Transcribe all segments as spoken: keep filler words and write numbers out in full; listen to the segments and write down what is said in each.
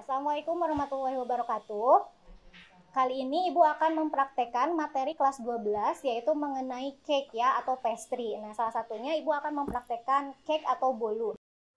Assalamualaikum warahmatullahi wabarakatuh. Kali ini Ibu akan mempraktekkan materi kelas dua belas, yaitu mengenai cake ya atau pastry. Nah, salah satunya Ibu akan mempraktekkan cake atau bolu.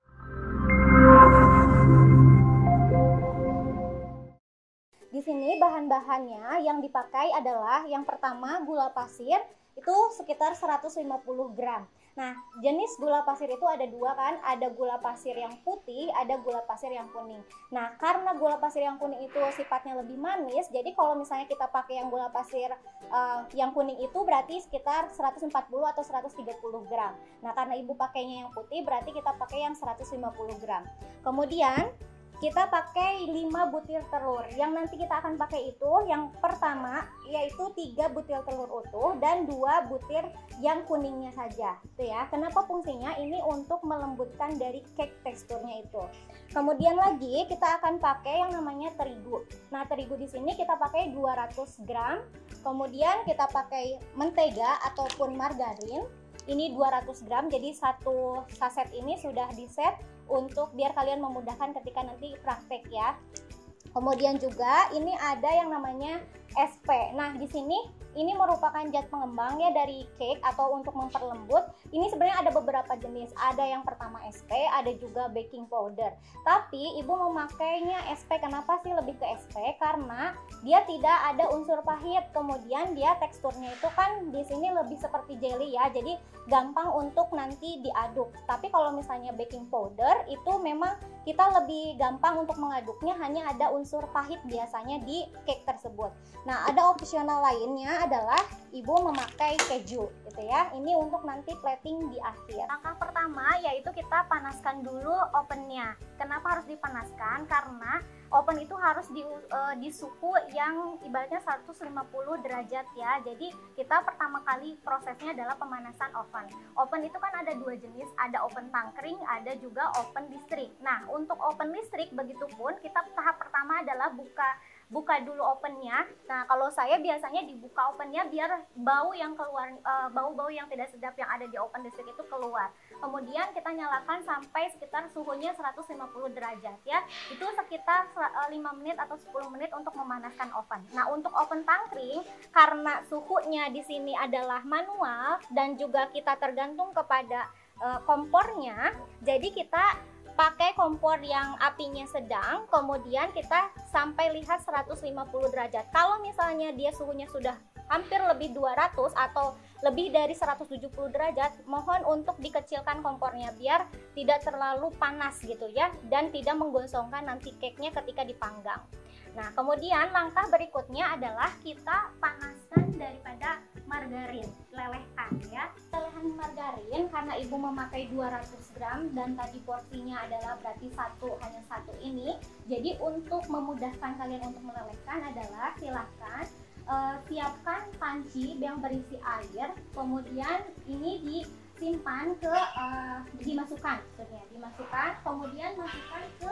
Di sini bahan-bahannya yang dipakai adalah yang pertama gula pasir, itu sekitar seratus lima puluh gram. Nah, jenis gula pasir itu ada dua kan, ada gula pasir yang putih, ada gula pasir yang kuning. Nah, karena gula pasir yang kuning itu sifatnya lebih manis, jadi kalau misalnya kita pakai yang gula pasir uh, yang kuning itu berarti sekitar seratus empat puluh atau seratus tiga puluh gram. Nah, karena Ibu pakainya yang putih, berarti kita pakai yang seratus lima puluh gram. Kemudian kita pakai lima butir telur. Yang nanti kita akan pakai itu yang pertama yaitu tiga butir telur utuh dan dua butir yang kuningnya saja. Itu ya. Kenapa fungsinya? Ini untuk melembutkan dari cake teksturnya itu. Kemudian lagi kita akan pakai yang namanya terigu. Nah, terigu di sini kita pakai dua ratus gram. Kemudian kita pakai mentega ataupun margarin. Ini dua ratus gram, jadi satu saset ini sudah diset untuk biar kalian memudahkan ketika nanti praktek ya. Kemudian juga ini ada yang namanya S P. Nah, di sini ini merupakan zat pengembang ya dari cake atau untuk memperlembut. Ini sebenarnya ada beberapa jenis. Ada yang pertama S P, ada juga baking powder. Tapi Ibu memakainya S P. Kenapa sih lebih ke S P? Karena dia tidak ada unsur pahit. Kemudian dia teksturnya itu kan di sini lebih seperti jelly ya. Jadi gampang untuk nanti diaduk. Tapi kalau misalnya baking powder itu memang kita lebih gampang untuk mengaduknya, hanya ada unsur pahit biasanya di cake tersebut. Nah, ada opsional lainnya adalah Ibu memakai keju gitu ya. Ini untuk nanti plating di akhir. Langkah pertama yaitu kita panaskan dulu ovennya. Kenapa harus dipanaskan? Karena oven itu harus di, uh, di suhu yang ibaratnya seratus lima puluh derajat ya. Jadi kita pertama kali prosesnya adalah pemanasan oven. Oven itu kan ada dua jenis, ada oven tangkring, ada juga oven listrik. Nah, untuk oven listrik begitupun kita tahap pertama adalah buka buka dulu ovennya. Nah, kalau saya biasanya dibuka ovennya biar bau yang keluar, uh, bau-bau yang tidak sedap yang ada di oven listrik itu keluar. Kemudian kita nyalakan sampai sekitar suhunya seratus lima puluh derajat ya. Itu sekitar uh, lima menit atau sepuluh menit untuk memanaskan oven. Nah, untuk oven tangkring karena suhunya di sini adalah manual dan juga kita tergantung kepada uh, kompornya, jadi kita pakai kompor yang apinya sedang, kemudian kita sampai lihat seratus lima puluh derajat. Kalau misalnya dia suhunya sudah hampir lebih dua ratus atau lebih dari seratus tujuh puluh derajat, mohon untuk dikecilkan kompornya biar tidak terlalu panas gitu ya, dan tidak menggosongkan nanti cake-nya ketika dipanggang. Nah, kemudian langkah berikutnya adalah kita panaskan daripada margarin, lelehkan ya. Lelehan margarin karena Ibu memakai dua ratus gram dan tadi porsinya adalah berarti satu hanya satu ini. Jadi untuk memudahkan kalian untuk melelehkan adalah silahkan uh, siapkan panci yang berisi air, kemudian ini disimpan ke uh, dimasukkan, maksudnya dimasukkan, kemudian masukkan ke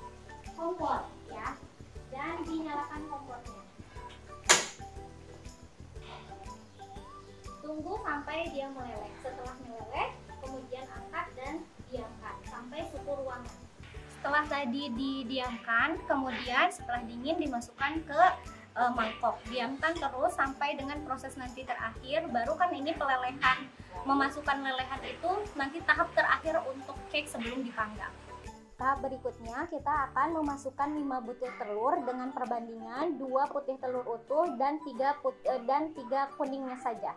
kompor ya, dan dinyalakan kompornya. Tunggu sampai dia meleleh. Setelah meleleh, kemudian angkat dan diamkan sampai suhu ruangan. Setelah tadi didiamkan, kemudian setelah dingin dimasukkan ke e, mangkok. Diamkan terus sampai dengan proses nanti terakhir. Baru kan ini pelelehan, memasukkan lelehan itu nanti tahap terakhir untuk cake sebelum dipanggang. Tahap berikutnya kita akan memasukkan lima butir telur dengan perbandingan dua putih telur utuh dan tiga put, e, dan tiga kuningnya saja.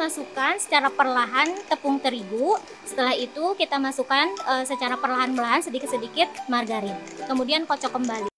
masukkan secara perlahan tepung terigu. Setelah itu kita masukkan e, secara perlahan-lahan sedikit-sedikit margarin. Kemudian kocok kembali.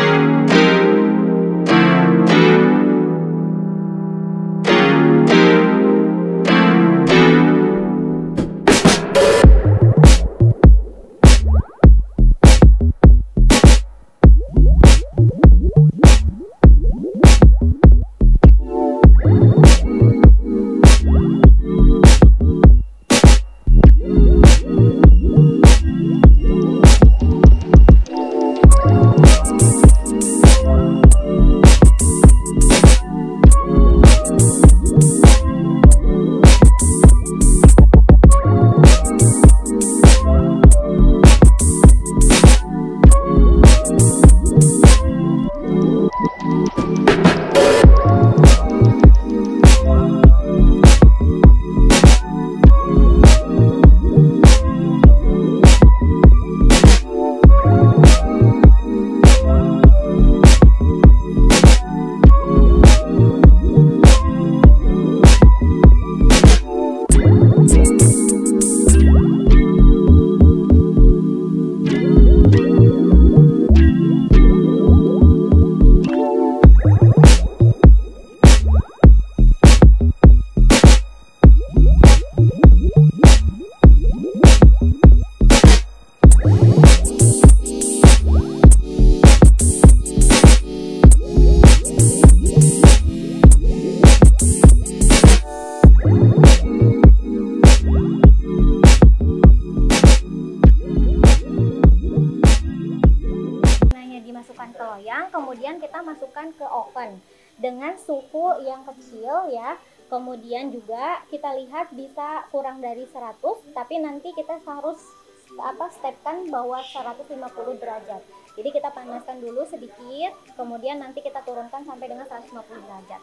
Dimasukkan ke loyang, kemudian kita masukkan ke oven dengan suhu yang kecil ya. Kemudian juga kita lihat bisa kurang dari seratus, tapi nanti kita harus apa stepkan bahwa seratus lima puluh derajat. Jadi kita panaskan dulu sedikit, kemudian nanti kita turunkan sampai dengan seratus lima puluh derajat.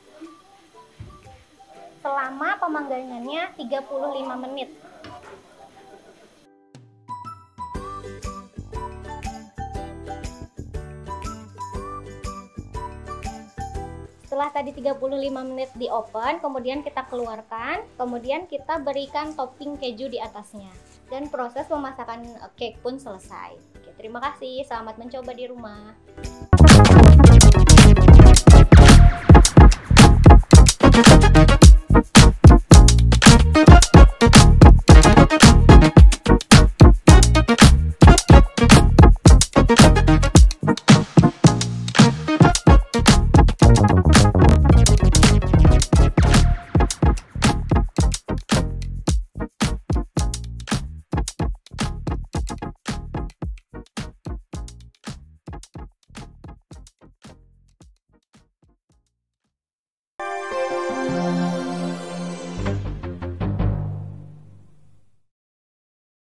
Selama pemanggangannya tiga puluh lima menit. Setelah tadi tiga puluh lima menit di oven, kemudian kita keluarkan, kemudian kita berikan topping keju di atasnya. Dan proses pemasakan cake pun selesai. Oke, terima kasih, selamat mencoba di rumah.